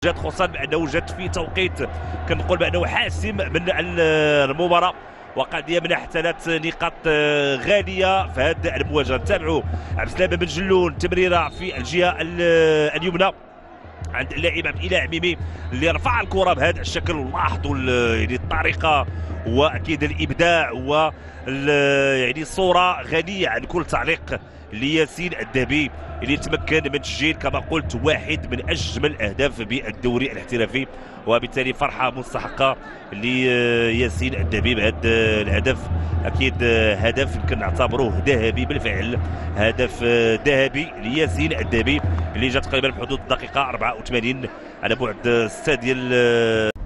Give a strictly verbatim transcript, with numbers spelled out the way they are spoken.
جات خصوصا بانه جات في توقيت كنقول بانه حاسم من المباراه، وقد يمنح ثلاث نقاط غاليه في هذه المواجهه. نتابعوا عبد السلام بن جلون، تمريره في الجهه اليمنى عند اللاعب عبد الاله عميمي اللي رفع الكره بهذا الشكل، ولاحظوا يعني الطريقه واكيد الابداع و يعني الصوره غنيه عن كل تعليق لياسين الذهبي اللي تمكن من تسجيل كما قلت واحد من اجمل الاهداف بالدوري الاحترافي، وبالتالي فرحه مستحقه لياسين الذهبي بهذا الهدف. اكيد هدف يمكن نعتبروه ذهبي بالفعل، هدف ذهبي لياسين الذهبي اللي جا تقريبا بحدود الدقيقه أربعة وثمانين على بعد ستة ديال